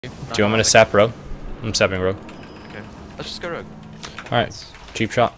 Do you want me to sap rogue? I'm sapping rogue. Okay. Let's just go rogue. Alright. Cheap shot.